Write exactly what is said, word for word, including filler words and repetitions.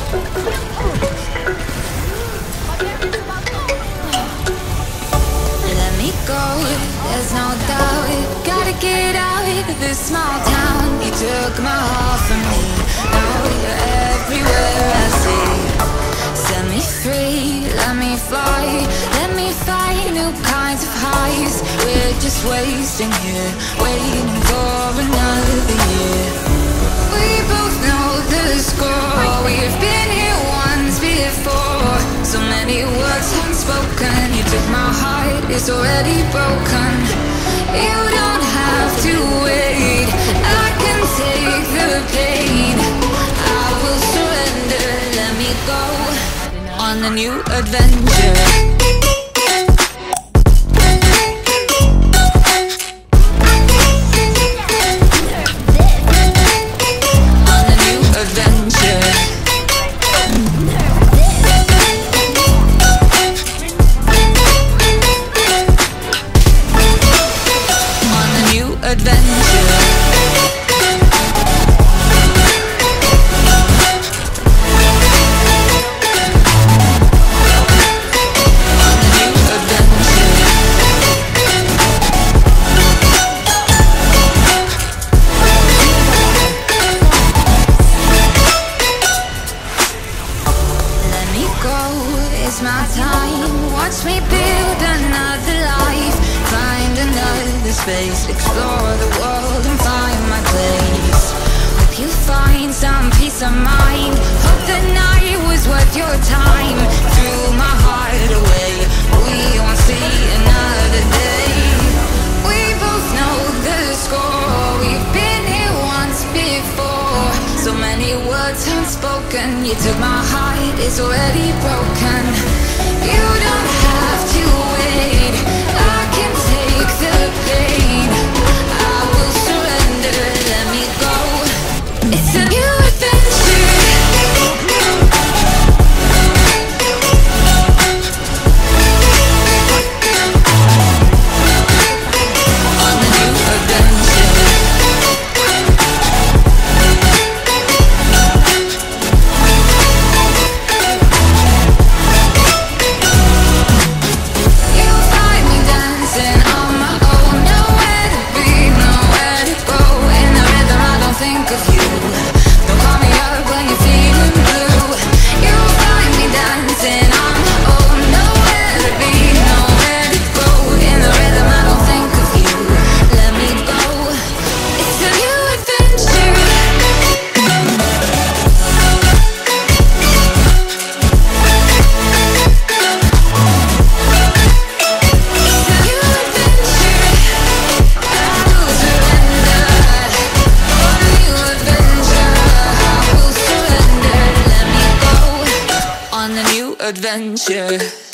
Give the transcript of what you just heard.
Let me go, there's no doubt. Gotta get out of this small town. You took my heart from me, now you're everywhere I see. Set me free, let me fly. Let me find new kinds of highs. We're just wasting here, waiting for another year. We both know the score. We've been here once before. So many words unspoken. You took my heart, it's already broken. You don't have to wait, I can take the pain. I will surrender, let me go on a new adventure. It's my time, watch me build another life. Find another space, explore the world and find my place. Hope you find some peace of mind. Hope the night was worth your time. Threw my heart away, we won't see another day. We both know the score, we've been here once before. So many words unspoken. You took my heart, it's already broken. You don't have to wait, I can take the pain. I will surrender, let me go. It's a new adventure. On a new adventure. Adventure.